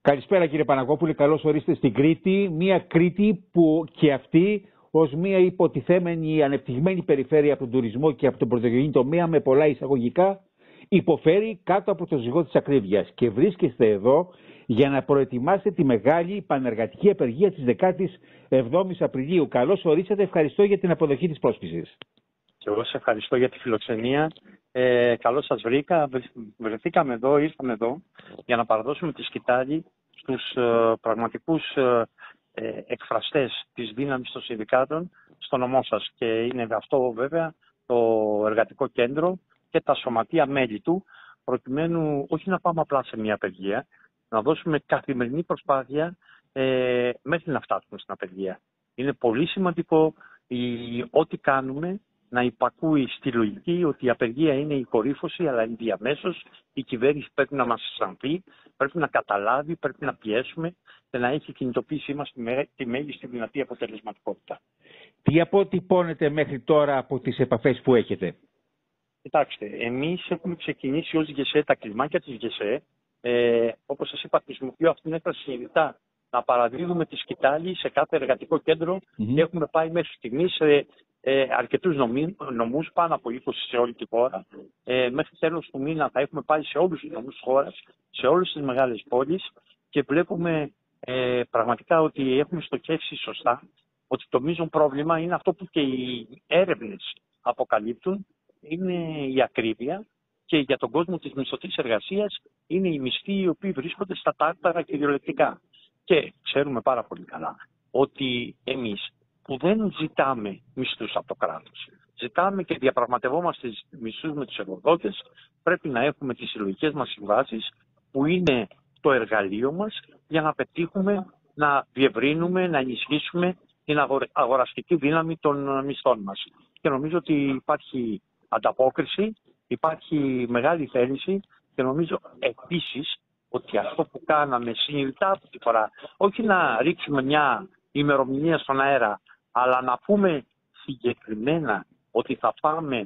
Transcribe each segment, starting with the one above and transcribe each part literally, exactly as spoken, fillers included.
Καλησπέρα κύριε Παναγόπουλε, καλώς ορίστε στην Κρήτη. Μια Κρήτη που και αυτή ως μια υποτιθέμενη ανεπτυγμένη περιφέρεια από τον τουρισμό και από τον πρωτογενή τομέα με πολλά εισαγωγικά υποφέρει κάτω από το ζυγό της ακρίβειας και βρίσκεστε εδώ για να προετοιμάσετε τη μεγάλη πανεργατική απεργία της δεκάτη εβδόμη Απριλίου. Καλώς ορίσατε, ευχαριστώ για την αποδοχή της πρόσκλησης. Και εγώ σε ευχαριστώ για τη φιλοξενία. Ε, καλώς σας βρήκα. Βρεθήκαμε εδώ, ήρθαμε εδώ για να παραδώσουμε τη σκητάλη στους ε, πραγματικούς ε, ε, εκφραστές της δύναμης των συνδικάτων στο νομό σας. Και είναι αυτό βέβαια το εργατικό κέντρο και τα σωματεία μέλη του, προκειμένου όχι να πάμε απλά σε μια απεργία, να δώσουμε καθημερινή προσπάθεια ε, μέχρι να φτάσουμε στην απεργία. Είναι πολύ σημαντικό η, ό,τι κάνουμε να υπακούει στη λογική ότι η απεργία είναι η κορύφωση, αλλά είναι διαμέσως. Η κυβέρνηση πρέπει να μας αισθανθεί, πρέπει να καταλάβει, πρέπει να πιέσουμε και να έχει κινητοποίησή μας τη μέγιστη δυνατή αποτελεσματικότητα. Τι αποτυπώνετε μέχρι τώρα από τις επαφές που έχετε? Κοιτάξτε, εμείς έχουμε ξεκινήσει ως ΓΕΣΕ τα κλιμάκια της ΓΕΣΕ. Ε, όπως σας είπα, χρησιμοποιώ αυτήν την έκφραση συνειδητά, να παραδίδουμε τη σκητάλη σε κάθε εργατικό κέντρο. Mm-hmm. Έχουμε πάει μέχρι στιγμής σε ε, αρκετούς νομούς, πάνω από είκοσι σε όλη τη χώρα. Ε, μέχρι τέλος του μήνα θα έχουμε πάει σε όλους τους νομούς της χώρας, σε όλες τις μεγάλες πόλεις και βλέπουμε ε, πραγματικά ότι έχουμε στοχεύσει σωστά, ότι το μείζον πρόβλημα είναι αυτό που και οι έρευνες αποκαλύπτουν, είναι η ακρίβεια και για τον κόσμο της μισθωτής εργασίας είναι οι μισθοί οι οποίοι βρίσκονται στα τάρταρα κυριολεκτικά. Και ξέρουμε πάρα πολύ καλά ότι εμείς που δεν ζητάμε μισθούς από το κράτος, ζητάμε και διαπραγματευόμαστε μισθούς με τους εργοδότες, πρέπει να έχουμε τις συλλογικές μας συμβάσεις που είναι το εργαλείο μας για να πετύχουμε, να διευρύνουμε, να ενισχύσουμε την αγοραστική δύναμη των μισθών μας. Και νομίζω ότι υπάρχει ανταπόκριση, υπάρχει μεγάλη θέληση και νομίζω επίσης ότι αυτό που κάναμε συνειδητά αυτή τη φορά, όχι να ρίξουμε μια ημερομηνία στον αέρα, αλλά να πούμε συγκεκριμένα ότι θα πάμε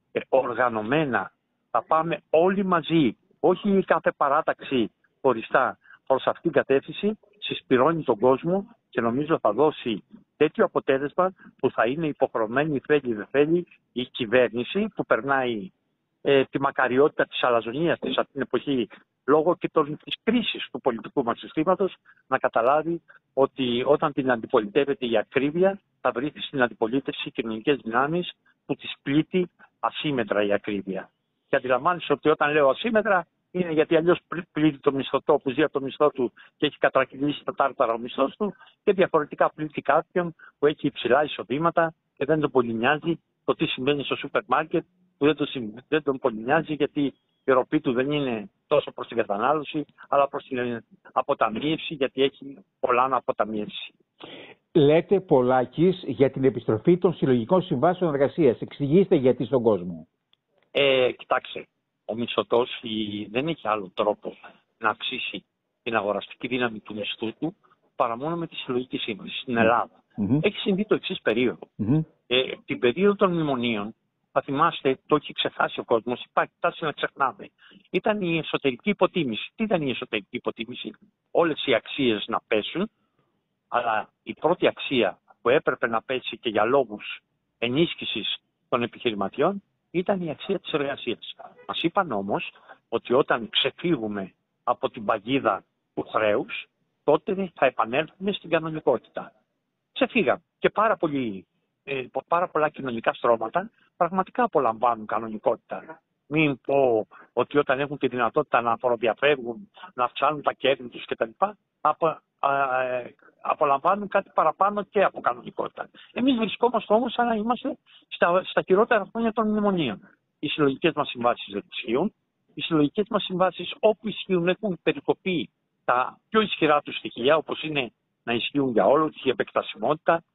οργανωμένα, θα πάμε όλοι μαζί, όχι κάθε παράταξη χωριστά προς αυτήν την κατεύθυνση, συσπυρώνει τον κόσμο και νομίζω θα δώσει τέτοιο αποτέλεσμα που θα είναι υποχρεωμένη, θέλει δεν θέλει, η κυβέρνηση που περνάει ε, τη μακαριότητα της αλαζονίας της αυτή την εποχή λόγω και των, της κρίσης του πολιτικού μας συστήματος, να καταλάβει ότι όταν την αντιπολιτεύεται η ακρίβεια θα βρει στην αντιπολίτευση κοινωνικές δυνάμεις που τις πλήττει ασύμετρα η ακρίβεια. Και αντιλαμβάνεσαι ότι όταν λέω ασύμετρα είναι γιατί αλλιώς πλήττει το μισθωτό που ζει από το μισθό του και έχει κατρακυλήσει τα τάρταρα ο μισθός του και διαφορετικά πλήττει κάποιον που έχει υψηλά εισοδήματα και δεν τον πολύ νοιάζει το τι συμβαίνει στο σούπερ μάρκετ, που δεν τον, δεν τον πολύ νοιάζει γιατί η ροπή του δεν είναι τόσο προς την κατανάλωση, αλλά προς την αποταμίευση, γιατί έχει πολλά να αποταμιεύσει. Λέτε πολλάκις για την επιστροφή των συλλογικών συμβάσεων εργασίας. Εξηγήστε γιατί στον κόσμο. Ε, κοιτάξτε, ο μισθωτός δεν έχει άλλο τρόπο να αυξήσει την αγοραστική δύναμη του μισθού του παρά μόνο με τη συλλογική σύμβαση στην Ελλάδα. Mm-hmm. Έχει συμβεί το εξής περίοδο. Mm-hmm. Ε, την περίοδο των μνημονίων, θα θυμάστε, το έχει ξεχάσει ο κόσμος, υπάρχει τάση να ξεχνάμε. Ήταν η εσωτερική υποτίμηση. Τι ήταν η εσωτερική υποτίμηση? Όλες οι αξίες να πέσουν, αλλά η πρώτη αξία που έπρεπε να πέσει και για λόγους ενίσχυσης των επιχειρηματιών ήταν η αξία της εργασίας. Μας είπαν όμως ότι όταν ξεφύγουμε από την παγίδα του χρέους, τότε θα επανέλθουμε στην κανονικότητα. Ξεφύγαμε και πάρα, πολύ, ε, πάρα πολλά κοινωνικά στρώματα πραγματικά απολαμβάνουν κανονικότητα. Μην πω ότι όταν έχουν τη δυνατότητα να φοροδιαφεύγουν, να αυξάνουν τα κέρδη τους κτλ. Απο, απολαμβάνουν κάτι παραπάνω και από κανονικότητα. Εμείς βρισκόμαστε όμως σαν να είμαστε στα, στα χειρότερα χρόνια των μνημονίων. Οι συλλογικές μας συμβάσεις δεν ισχύουν. Οι συλλογικές μας συμβάσεις όπου ισχύουν έχουν περικοπεί τα πιο ισχυρά του στοιχεία, όπως είναι να ισχύουν για όλο η επεκτασιμότητα.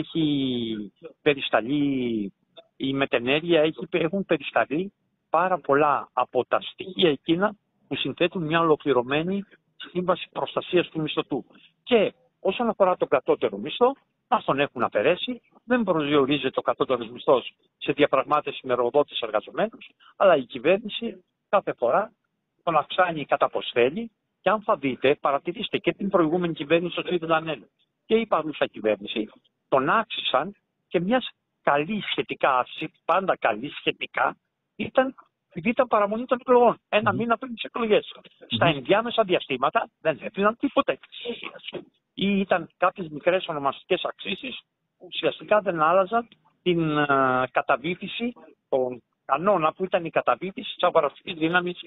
Έχει περισταλεί η μετενέργεια, έχει, έχουν περισταλεί πάρα πολλά από τα στοιχεία εκείνα που συνθέτουν μια ολοκληρωμένη σύμβαση προστασίας του μισθωτού. Και όσον αφορά τον κατώτερο μισθό, μας τον έχουν αφαιρέσει, δεν προσδιορίζεται ο κατώτερος μισθός σε διαπραγμάτευση με εργοδότες εργαζομένους, αλλά η κυβέρνηση κάθε φορά τον αυξάνει κατά πως θέλει Και αν θα δείτε, παρατηρήστε και την προηγούμενη κυβέρνηση του Σφίδου Δανέλου και η παρούσα κυβέρνηση, τον άξισαν και μια καλή σχετικά άσκηση, πάντα καλή σχετικά, ήταν, ήταν παραμονή των εκλογών. Ένα mm. μήνα πριν τις εκλογές. Mm. Στα ενδιάμεσα διαστήματα δεν έφυγαν τίποτα εξουσίας. Ή ήταν κάποιες μικρές ονομαστικές αξίσεις που ουσιαστικά δεν άλλαζαν την uh, καταβήθηση των κανόνα που ήταν η καταβήθηση της αγοραστικής δύναμης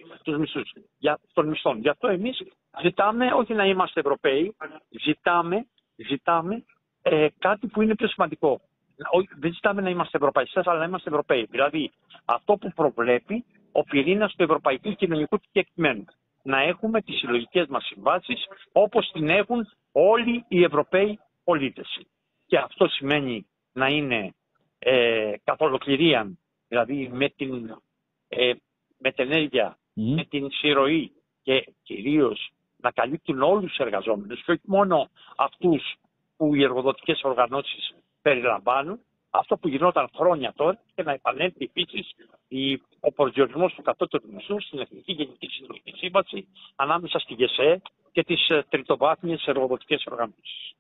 των μισθών. Γι' αυτό εμείς ζητάμε, όχι να είμαστε Ευρωπαίοι, ζητάμε, ζητάμε ε, κάτι που είναι πιο σημαντικό. Δεν ζητάμε να είμαστε ευρωπαϊστές, αλλά να είμαστε Ευρωπαίοι. Δηλαδή, αυτό που προβλέπει ο πυρήνας του ευρωπαϊκού κοινωνικού κεκτημένου. Να έχουμε τις συλλογικές μας συμβάσεις όπως την έχουν όλοι οι Ευρωπαίοι πολίτες. Και αυτό σημαίνει να είναι ε, καθ' ολοκληρίαν, δηλαδή με την ε, μετενέργεια, mm. με την συρροή και κυρίως να καλύπτουν όλους τους εργαζόμενους και όχι μόνο αυτούς που οι εργοδοτικές οργανώσεις περιλαμβάνουν, αυτό που γινόταν χρόνια τώρα, και να επανέλθει επίσης ο προσδιορισμός του κατώτερου μισθού στην Εθνική Γενική Συλλογική Σύμβαση ανάμεσα στη ΓΕΣΕ και τις τριτοβάθμιες εργοδοτικές οργανώσεις.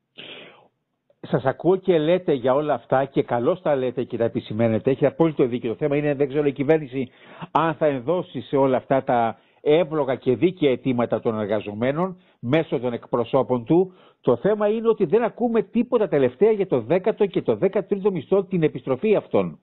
Σας ακούω και λέτε για όλα αυτά και καλώς τα λέτε και τα επισημαίνετε. Έχει απόλυτο δίκιο. Το θέμα είναι, δεν ξέρω η κυβέρνηση αν θα ενδώσει σε όλα αυτά τα εύλογα και δίκαια αιτήματα των εργαζομένων μέσω των εκπροσώπων του. Το θέμα είναι ότι δεν ακούμε τίποτα τελευταία για το δέκατο και το δέκατο μισθό, την επιστροφή αυτών.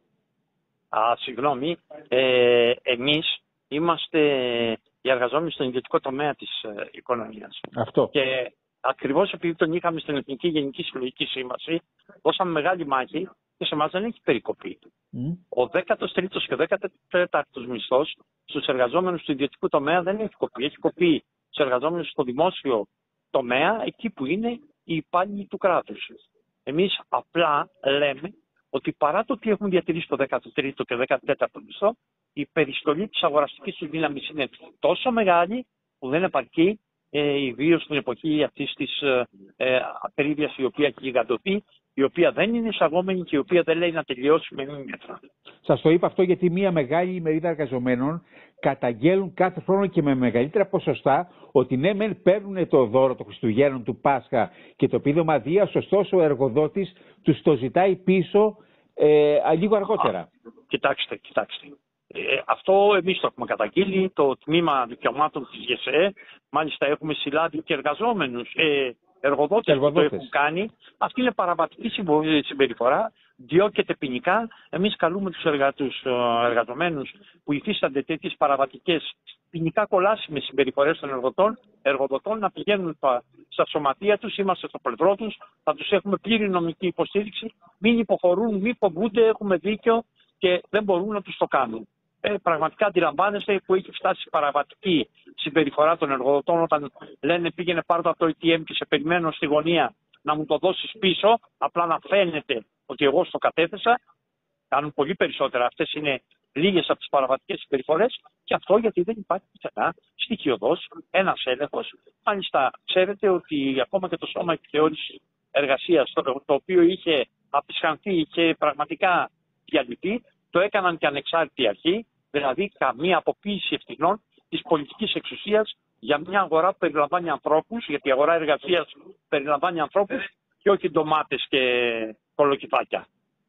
Α, συγγνώμη. Ε, εμείς είμαστε οι εργαζόμενοι στον ιδιωτικό τομέα της ε, οικονομίας. Αυτό. Και ακριβώς επειδή τον είχαμε στην Εθνική Γενική Συλλογική Σύμβαση, δώσαμε μεγάλη μάχη και σε εμάς δεν έχει περικοπεί. Mm. Ο δέκατος τρίτος και ο δέκατος τέταρτος μισθός στους εργαζόμενους του ιδιωτικού τομέα δεν έχει κοπεί. Έχει κοπεί στους εργαζόμενους στο δημόσιο τομέα, εκεί που είναι οι υπάλληλοι του κράτους. Εμείς απλά λέμε ότι παρά το ότι έχουν διατηρήσει το δέκατο τρίτο και δέκατο τέταρτο μισθό, η περιστολή της αγοραστικής του δύναμης είναι τόσο μεγάλη που δεν επαρκεί, ε, ιδίως στην εποχή αυτής της ε, ακρίβειας η οποία έχει γιγαντωθεί, η οποία δεν είναι εισαγόμενη και η οποία δεν λέει να τελειώσει με μία μέτρα. Σας το είπα αυτό γιατί μια μεγάλη μερίδα εργαζομένων καταγγέλουν κάθε χρόνο και με μεγαλύτερα ποσοστά ότι ναι, μεν παίρνουν το δώρο των Χριστουγέννων του Πάσχα και το επίδομα Δίας, ωστόσο ο εργοδότης τους το ζητάει πίσω ε, λίγο αργότερα. Α, κοιτάξτε, κοιτάξτε. Ε, αυτό εμείς το έχουμε καταγγείλει, το τμήμα δικαιωμάτων της ΓΕΣΕ, μάλιστα έχουμε συλλάβει και εργαζόμενους, ε, εργοδότες, εργοδότες που το έχουν κάνει. Αυτή είναι παραβατική συμπεριφορά, διώκεται ποινικά. Εμείς καλούμε τους, εργα, τους εργαζομένους που υφίστανται τέτοιες παραβατικές ποινικά κολάσιμες συμπεριφορές των εργοδοτών, εργοδοτών να πηγαίνουν στα σωματεία τους, είμαστε στο πλευρό τους, θα τους έχουμε πλήρη νομική υποστήριξη, μην υποχωρούν, μην φοβούνται, έχουμε δίκιο και δεν μπορούν να τους το κάνουν. Ε, πραγματικά αντιλαμβάνεστε που έχει φτάσει η παραβατική συμπεριφορά των εργοδοτών όταν λένε πήγαινε πάρω το από το έι τι εμ και σε περιμένω στη γωνία να μου το δώσεις πίσω, απλά να φαίνεται ότι εγώ στο κατέθεσα. Κάνουν πολύ περισσότερα. Αυτές είναι λίγες από τις παραβατικές συμπεριφορές και αυτό γιατί δεν υπάρχει πουθενά στοιχειοδός ένας έλεγχος. Μάλιστα, ξέρετε ότι ακόμα και το Σώμα Επιθεώρησης Εργασίας, το, το οποίο είχε απεισχανθεί και πραγματικά διαλυθεί, το έκαναν και ανεξάρτητη αρχή, δηλαδή καμία αποποίηση ευθυνών της πολιτικής εξουσίας για μια αγορά που περιλαμβάνει ανθρώπους, γιατί η αγορά εργασίας περιλαμβάνει ανθρώπους και όχι ντομάτες και κολοκυθάκια.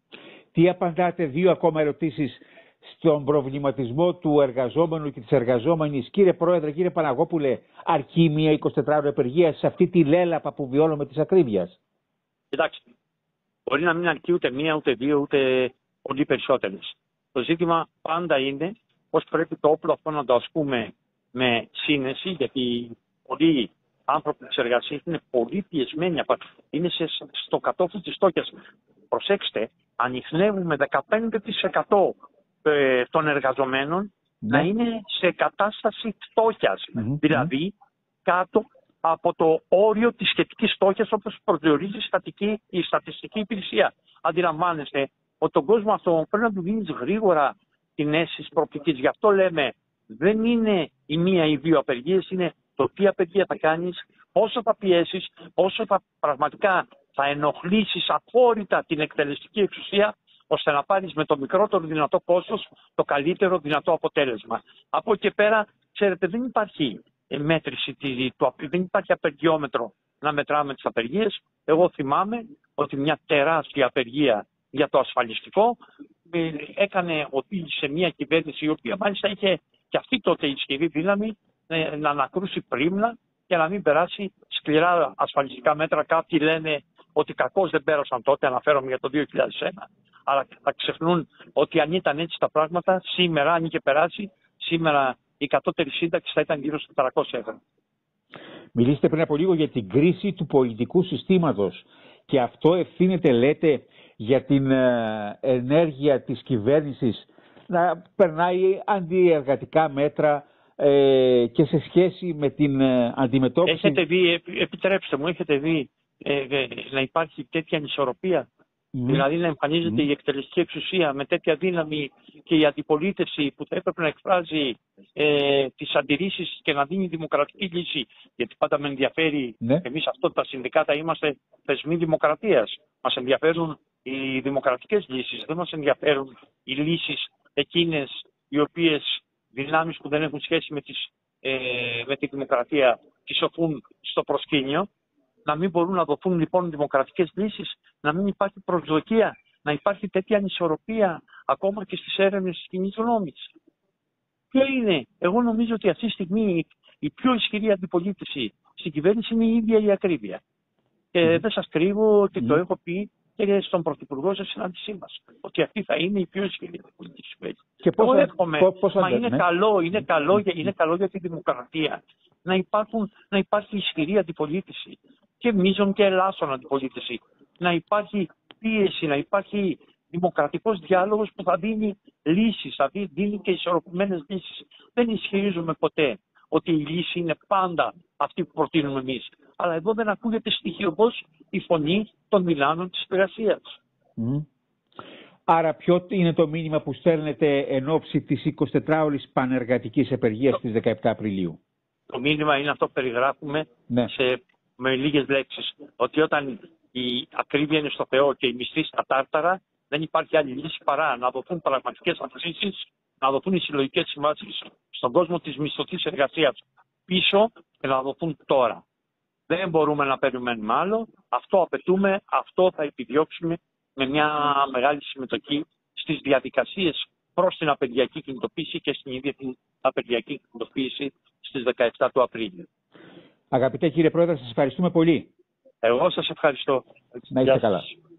Τι απαντάτε, δύο ακόμα ερωτήσεις, στον προβληματισμό του εργαζόμενου και της εργαζόμενης. Κύριε Πρόεδρε, κύριε Παναγόπουλε, αρκεί μια εικοσιτετράωρη απεργία σε αυτή τη λέλαπα που βιώνουμε της ακρίβειας? Κοιτάξτε, μπορεί να μην αρκεί ούτε μία, ούτε δύο, ούτε πολύ περισσότερες. Το ζήτημα πάντα είναι πώς πρέπει το όπλο αυτό να το ασκούμε με σύνεση, γιατί πολλοί άνθρωποι της εργασίας είναι πολύ πιεσμένοι, είναι σε, στο κατόφλι της φτώχειας. Προσέξτε, ανιχνεύουμε δεκαπέντε τοις εκατό των εργαζομένων ναι. να είναι σε κατάσταση φτώχειας, mm-hmm. δηλαδή κάτω από το όριο της σχετικής φτώχειας όπως προσδιορίζει η, στατική, η στατιστική υπηρεσία. Αντιλαμβάνεστε ότι τον κόσμο αυτό πρέπει να του δίνεις γρήγορα την αίσθηση προοπτικής. Γι' αυτό λέμε δεν είναι η μία ή δύο απεργίες, είναι το τι απεργία θα κάνεις, όσο θα πιέσεις, όσο θα πραγματικά θα ενοχλήσεις αφόρητα την εκτελεστική εξουσία, ώστε να πάρεις με το μικρότερο δυνατό κόστος το καλύτερο δυνατό αποτέλεσμα. Από εκεί και πέρα, ξέρετε, δεν υπάρχει μέτρηση του απεργίου. Δεν υπάρχει απεργιόμετρο να μετράμε τις απεργίες. Εγώ θυμάμαι ότι μια τεράστια απεργία για το ασφαλιστικό έκανε ότι σε μια κυβέρνηση η οποία μάλιστα είχε και αυτή τότε ισχυρή δύναμη να ανακρούσει πρίμνα και να μην περάσει σκληρά ασφαλιστικά μέτρα. Κάποιοι λένε ότι κακώς δεν πέρασαν τότε, αναφέρομαι για το δύο χιλιάδες ένα, αλλά θα ξεχνούν ότι αν ήταν έτσι τα πράγματα, σήμερα, αν είχε περάσει, σήμερα η κατώτερη σύνταξη θα ήταν γύρω στα τετρακόσια ευρώ. Μιλήσατε πριν από λίγο για την κρίση του πολιτικού συστήματος και αυτό ευθύνεται, λέτε, για την ενέργεια της κυβέρνησης να περνάει αντιεργατικά μέτρα ε, και σε σχέση με την αντιμετώπιση. Έχετε δει, επιτρέψτε μου, έχετε δει ε, ε, να υπάρχει τέτοια ανισορροπία. Mm. Δηλαδή να εμφανίζεται mm. η εκτελεστική εξουσία με τέτοια δύναμη και η αντιπολίτευση που θα έπρεπε να εκφράζει ε, τις αντιρρήσεις και να δίνει δημοκρατική λύση. Γιατί πάντα με ενδιαφέρει, ναι. εμείς αυτό τα συνδικάτα είμαστε θεσμοί δημοκρατίας. Μας ενδιαφέρουν οι δημοκρατικές λύσεις, δεν μας ενδιαφέρουν οι λύσεις εκείνες οι οποίες δυνάμεις που δεν έχουν σχέση με, τις, ε, με τη δημοκρατία τις οφούν στο προσκήνιο. Να μην μπορούν να δοθούν λοιπόν δημοκρατικές λύσεις, να μην υπάρχει προσδοκία, να υπάρχει τέτοια ανισορροπία ακόμα και στις έρευνες της κοινής γνώμης. Ποιο είναι, εγώ νομίζω ότι αυτή τη στιγμή η πιο ισχυρή αντιπολίτευση στην κυβέρνηση είναι η ίδια η ακρίβεια. Και mm. δεν σας κρύβω ότι mm. το έχω πει και στον Πρωθυπουργό σε συνάντησή μας, ότι αυτή θα είναι η πιο ισχυρή αντιπολίτευση. Και πώς, εγώ εύχομαι, πώς, πώς μα είναι, ναι. καλό, είναι, καλό για, είναι καλό για τη δημοκρατία να, υπάρχουν, να υπάρχει ισχυρή αντιπολίτευση. Και μείζων και ελάσσον αντιπολίτευση. Να υπάρχει πίεση, να υπάρχει δημοκρατικός διάλογος που θα δίνει λύσεις, θα δίνει και ισορροπημένες λύσεις. Δεν ισχυρίζουμε ποτέ ότι η λύση είναι πάντα αυτή που προτείνουμε εμείς. Αλλά εδώ δεν ακούγεται στοιχειωδώς η φωνή των Μιλάνων της εργασίας. Mm. Άρα ποιο είναι το μήνυμα που στέλνετε εν ώψη της εικοσιτετράωρης πανεργατικής επεργίας στις δεκαεπτά Απριλίου? Το μήνυμα είναι αυτό που περιγράφουμε ναι. σε με λίγες λέξεις, ότι όταν η ακρίβεια είναι στο Θεό και η μισθή στα τάρταρα, δεν υπάρχει άλλη λύση παρά να δοθούν πραγματικές αυξήσεις, να δοθούν οι συλλογικές συμβάσεις στον κόσμο της μισθωτής εργασίας πίσω και να δοθούν τώρα. Δεν μπορούμε να περιμένουμε άλλο, αυτό απαιτούμε, αυτό θα επιδιώξουμε με μια μεγάλη συμμετοχή στις διαδικασίες προς την απεργιακή κινητοποίηση και στην ίδια την απεργιακή κινητοποίηση στις δεκαεπτά του Απρίλη. Αγαπητέ κύριε Πρόεδρε, σας ευχαριστούμε πολύ. Εγώ σας ευχαριστώ. Να είστε καλά.